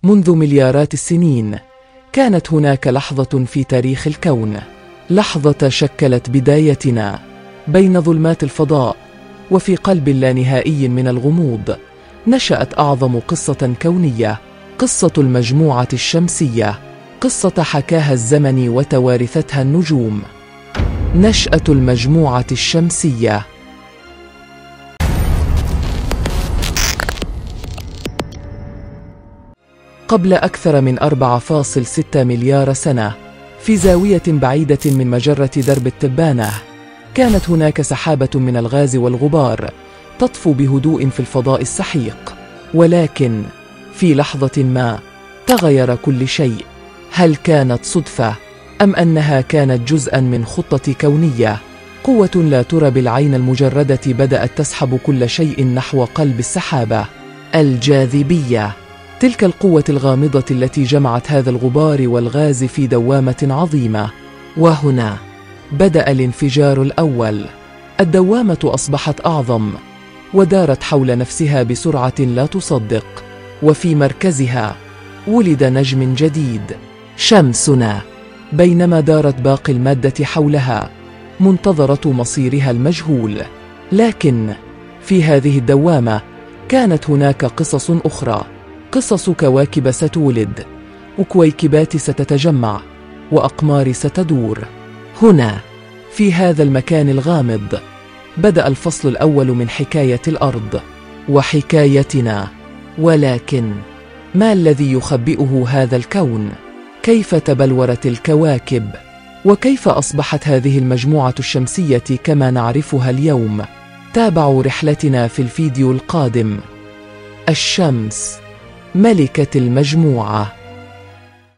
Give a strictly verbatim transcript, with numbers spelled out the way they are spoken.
منذ مليارات السنين كانت هناك لحظة في تاريخ الكون، لحظة شكلت بدايتنا بين ظلمات الفضاء، وفي قلب اللانهائي من الغموض نشأت أعظم قصة كونية، قصة المجموعة الشمسية، قصة حكاها الزمن وتوارثتها النجوم. نشأة المجموعة الشمسية. قبل أكثر من أربعة فاصلة ستة مليار سنة، في زاوية بعيدة من مجرة درب التبانة، كانت هناك سحابة من الغاز والغبار تطفو بهدوء في الفضاء السحيق. ولكن في لحظة ما تغير كل شيء. هل كانت صدفة أم أنها كانت جزءاً من خطة كونية؟ قوة لا ترى بالعين المجردة بدأت تسحب كل شيء نحو قلب السحابة. الجاذبية، تلك القوة الغامضة التي جمعت هذا الغبار والغاز في دوامة عظيمة. وهنا بدأ الانفجار الأول. الدوامة أصبحت أعظم ودارت حول نفسها بسرعة لا تصدق، وفي مركزها ولد نجم جديد، شمسنا. بينما دارت باقي المادة حولها منتظرة مصيرها المجهول. لكن في هذه الدوامة كانت هناك قصص أخرى، قصص كواكب ستولد، وكويكبات ستتجمع، وأقمار ستدور. هنا في هذا المكان الغامض بدأ الفصل الأول من حكاية الأرض وحكايتنا. ولكن ما الذي يخبئه هذا الكون؟ كيف تبلورت الكواكب؟ وكيف أصبحت هذه المجموعة الشمسية كما نعرفها اليوم؟ تابعوا رحلتنا في الفيديو القادم. الشمس، ملكة المجموعة.